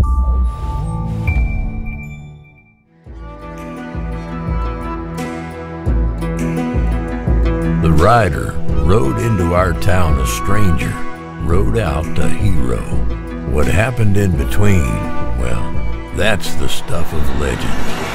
The rider rode into our town a stranger, rode out a hero. What happened in between, well, that's the stuff of legend.